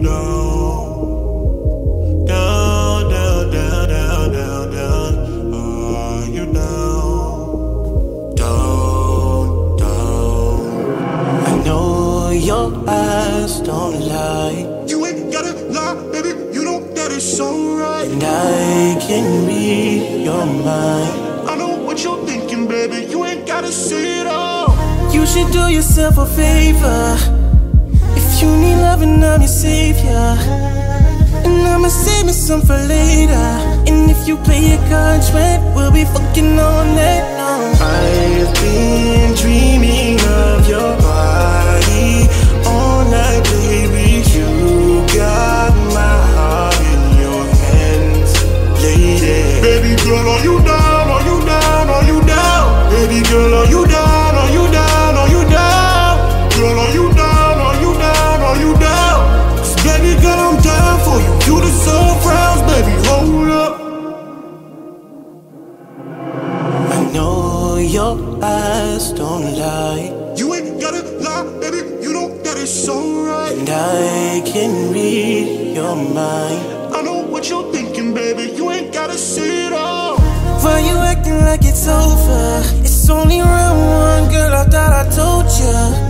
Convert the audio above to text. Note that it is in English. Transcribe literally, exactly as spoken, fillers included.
down, down, down, down, down, down, down. Are you down, down, down? I know your eyes don't lie. You ain't gotta lie, baby, you know that it's alright. And I can read your mind. I know what you're thinking, baby, you ain't gotta say it all. You should do yourself a favor. If you need loving, I'm your savior. And I'ma save me some for later. And if you pay your contract, we'll be fucking all night long. I've been dreaming of your body all night, baby. You got my heart in your hands, lady. Baby girl, are you down, are you down, are you down? Baby girl, are you down, are you down, are you down? Girl, are you down, are you down, are you down? 'Cause baby girl, I'm down for you. You deserve frowns, baby, hold up. I know your eyes don't lie. You ain't gotta lie, baby, you know that it's alright. And I can read your mind. I know what you're thinking, baby, you ain't gotta say it all. Why you acting like it's over? It's only round one, girl, I thought I told ya.